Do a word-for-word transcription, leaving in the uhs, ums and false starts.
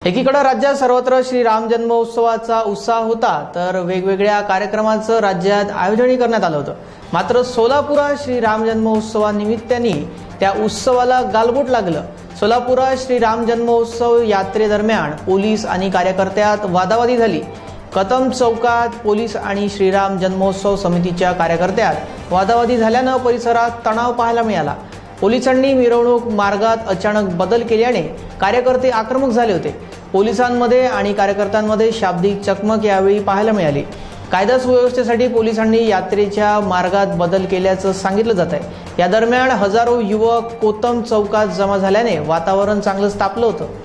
एकीकडे राज्यात सर्वत्र श्री राम जन्मोत्सवाचा उत्साह होता, तर वेगवेगळ्या कार्यक्रमांचं राज्यात आयोजन करण्यात आलं होतं। मात्र सोलापुरात श्री राम जन्मोत्सवानिमित्ताने त्या उत्सवाला गालबोट लागलं। सोलापुरात श्री राम जन्मोत्सव यात्रेदरम्यान पोलीस आणि कार्यकर्त्यात वादावादी झाली। कदम चौकात पोलीस आणि श्रीराम जन्मोत्सव समितीच्या कार्यकर्त्यात वादावादी झाल्यानं परिसरात तणाव पाहायला मिळाला। पोलिसांनी मिरवणूक मार्गात अचानक बदल केल्याने कार्यकर्ते आक्रमक झाले होते। पोलिसांमध्ये आणि कार्यकर्त्यांमध्ये शाब्दिक चकमक यावेळी पाहायला मिळाली। कायदा सुव्यवस्थेसाठी पोलिसांनी यात्रेच्या मार्गात बदल केल्याचं सांगितलं जात आहे। या दरम्यान हजारो युवक कोतम चौकात जमा झाल्याने वातावरण चांगलंच तापलं होतं।